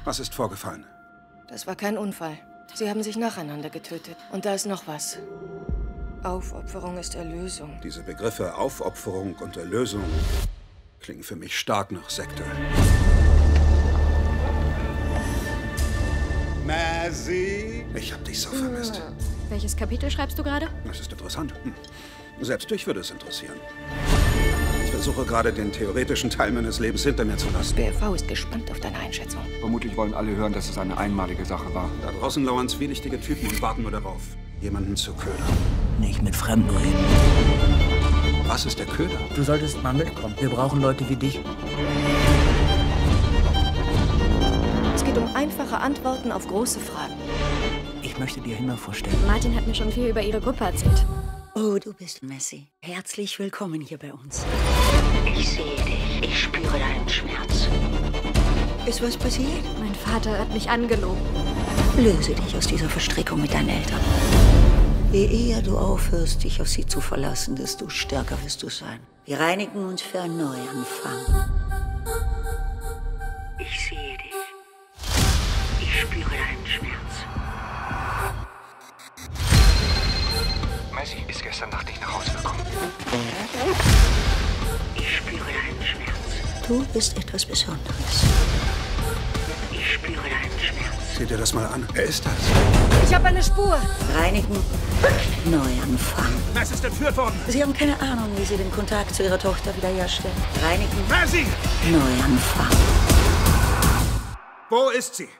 Was ist vorgefallen? Das war kein Unfall. Sie haben sich nacheinander getötet. Und da ist noch was. Aufopferung ist Erlösung. Diese Begriffe Aufopferung und Erlösung klingen für mich stark nach Sekte. Mazzy? Ich hab dich so vermisst. Welches Kapitel schreibst du gerade? Das ist interessant. Selbst dich würde es interessieren. Ich versuche gerade, den theoretischen Teil meines Lebens hinter mir zu lassen. BFV ist gespannt auf deine Einschätzung. Vermutlich wollen alle hören, dass es eine einmalige Sache war. Da draußen lauern zwielichtige Typen und warten nur darauf, jemanden zu ködern. Nicht mit Fremden reden. Was ist der Köder? Du solltest mal mitkommen. Wir brauchen Leute wie dich. Es geht um einfache Antworten auf große Fragen. Ich möchte dir Himmel vorstellen. Martin hat mir schon viel über ihre Gruppe erzählt. Oh, du bist Messi. Herzlich willkommen hier bei uns. Ich sehe dich. Ich spüre deinen Schmerz. Ist was passiert? Mein Vater hat mich angelogen. Löse dich aus dieser Verstrickung mit deinen Eltern. Je eher du aufhörst, dich auf sie zu verlassen, desto stärker wirst du sein. Wir reinigen uns für einen Neuanfang. Ich sehe dich. Ich spüre deinen Schmerz. Messi ist gestern Nacht nicht nach Hause gekommen. Ich spüre deinen Schmerz. Du bist etwas Besonderes. Ich spüre deinen Schmerz. Sieh dir das mal an. Wer ist das? Ich habe eine Spur. Reinigen, Neuanfang. Was ist entführt worden? Sie haben keine Ahnung, wie Sie den Kontakt zu Ihrer Tochter wiederherstellen. Reinigen, Mazzy! Neuanfang. Wo ist sie?